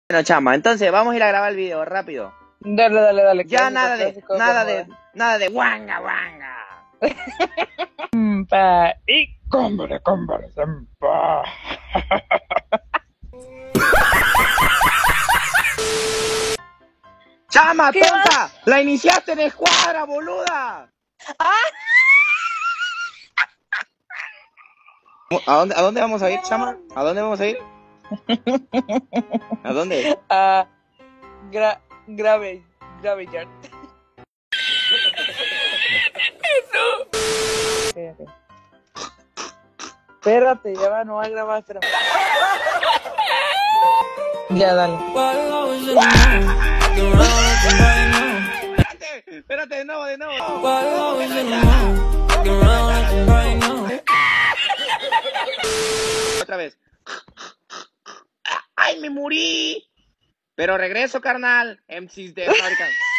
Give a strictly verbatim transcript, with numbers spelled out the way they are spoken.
Bueno, chama, entonces vamos a ir a grabar el video rápido. Dale, dale, dale. Ya clásico, nada de, clásico, nada como de, nada de wanga wanga. Pa y cómbre, cómbre, sempa. Chama, ¿Qué tonta, la iniciaste en escuadra, boluda. ¿A dónde, a dónde vamos a ir, chama? ¿A dónde vamos a ir? ¿A dónde? Ah, gra grave, grave yard. Okay, okay. Espérate, ya va, no va a grabar, espera. Ya, dale. Espérate, espérate, de nuevo, de nuevo. Otra vez. ¡Ay, me morí! Pero regreso, carnal. M Cs de fábrica.